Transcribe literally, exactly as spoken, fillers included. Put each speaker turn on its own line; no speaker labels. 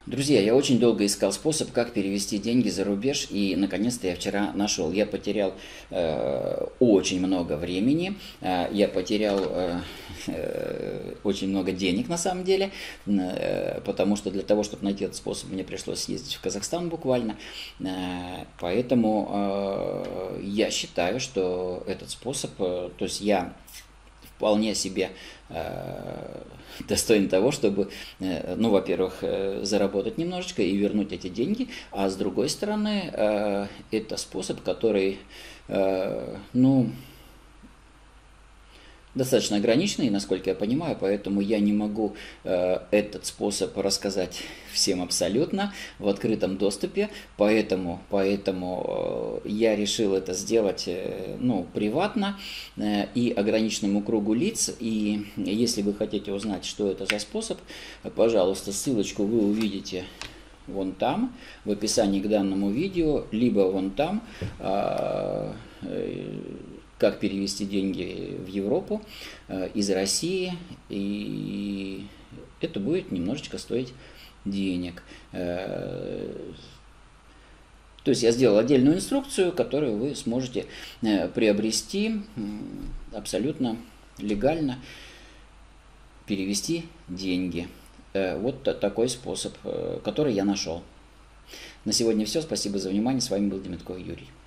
Друзья, я очень долго искал способ, как перевести деньги за рубеж, и наконец-то я вчера нашел. Я потерял э, очень много времени, э, я потерял э, э, очень много денег на самом деле, э, потому что для того, чтобы найти этот способ, мне пришлось съездить в Казахстан буквально. Э, поэтому э, я считаю, что этот способ, э, то есть я вполне себе э, достоин того, чтобы, э, ну, во-первых, э, заработать немножечко и вернуть эти деньги, а с другой стороны, э, это способ, который, э, ну, достаточно ограниченный, насколько я понимаю, поэтому я не могу э, этот способ рассказать всем абсолютно в открытом доступе, поэтому, поэтому э, я решил это сделать э, ну, приватно э, и ограниченному кругу лиц. И если вы хотите узнать, что это за способ, пожалуйста, ссылочку вы увидите вон там, в описании к данному видео, либо вон там, э, э, как перевести деньги в Европу э, из России, и это будет немножечко стоить денег. Э, то есть я сделал отдельную инструкцию, которую вы сможете э, приобрести э, абсолютно легально, перевести деньги. Э, вот такой способ, э, который я нашел. На сегодня все. Спасибо за внимание. С вами был Демятков Юрий.